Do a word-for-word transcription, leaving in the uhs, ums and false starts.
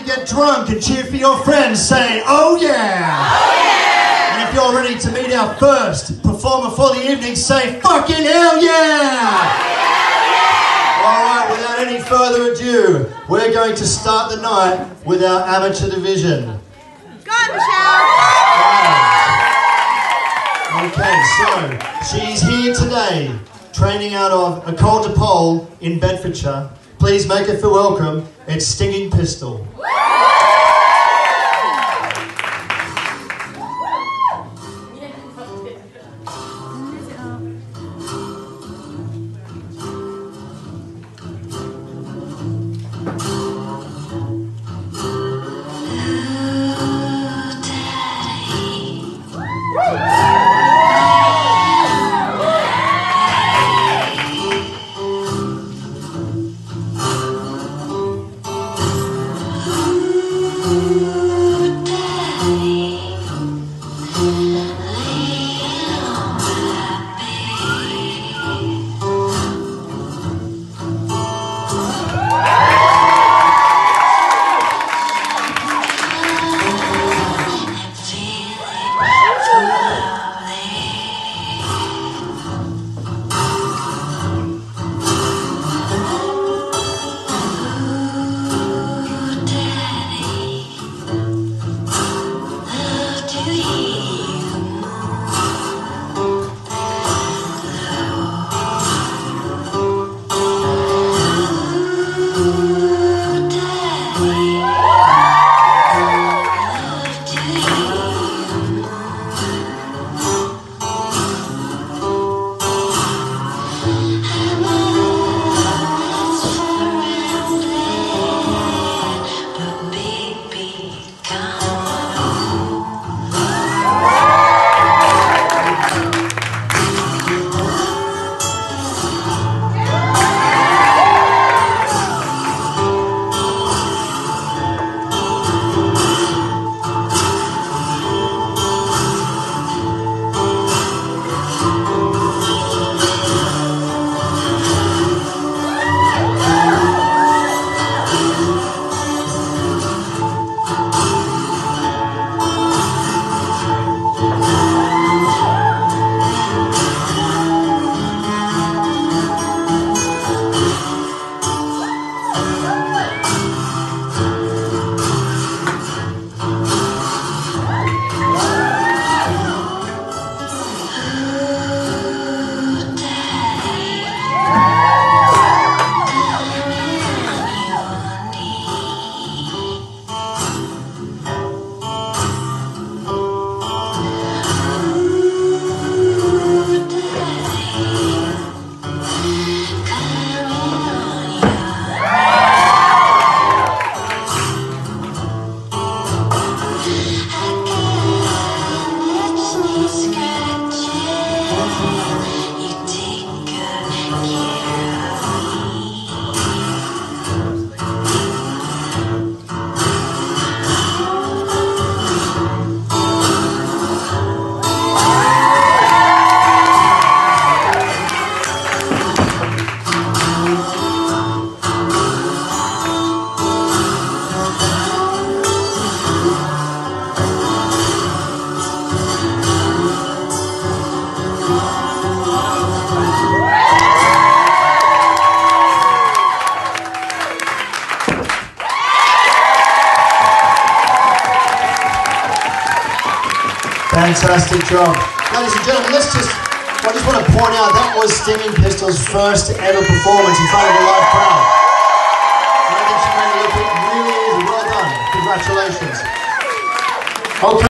get drunk and cheer for your friends, say, oh yeah! Oh yeah! And if you're ready to meet our first performer for the evening, say, fucking hell yeah! Yeah! Alright, without any further ado, we're going to start the night with our amateur division. Go on, Michelle! Okay, so she's here today, training out of École de Pole in Bedfordshire. Please make her feel welcome. It's Stinging Pistol. Fantastic job. Ladies and gentlemen, let's just, I just want to point out that was Stinging Pistol's first ever performance in front of a live crowd. And I think she made it look really easy. Well done. Congratulations. Okay.